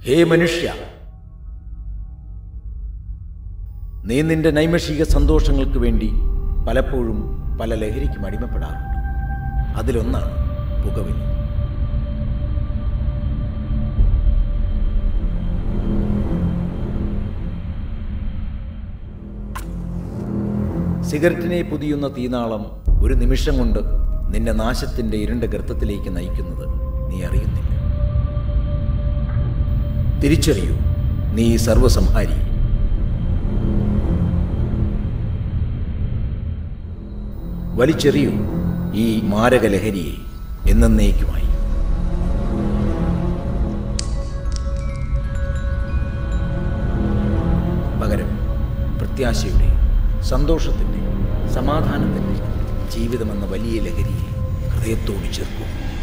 ഹേ മനുഷ്യ, നീ നിന്റെ നൈമിഷിക സന്തോഷങ്ങൾക്ക് വേണ്ടി പലപ്പോഴും പല ലഹരിക്കും അടിമപ്പെടാറുണ്ട്. അതിലൊന്നാണ് പുകവലി. സിഗരറ്റിനെ പൊതിയുന്ന തീനാളം ഒരു നിമിഷം കൊണ്ട് നിന്നെ നാശത്തിന്റെ ഇരുണ്ട ഗർത്തത്തിലേക്ക് നയിക്കുന്നത് നീ അറിയുന്നില്ല. തിരിച്ചറിയൂ, നീ സർവസംഹാരി. വലിച്ചെറിയൂ ഈ മാരക ലഹരിയെ എന്നേക്കുമായി. പകരം പ്രത്യാശയുടെ, സന്തോഷത്തിൻ്റെ, സമാധാനത്തിൻ്റെ ജീവിതമെന്ന വലിയ ലഹരിയെ ഹൃദയത്തോട് ചേർക്കൂ.